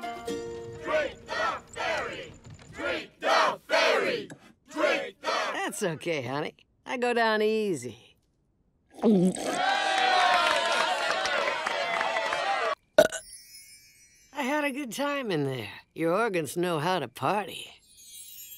Drink the ferry! Drink the ferry! Drink the... That's okay, honey. I go down easy. I had a good time in there. Your organs know how to party.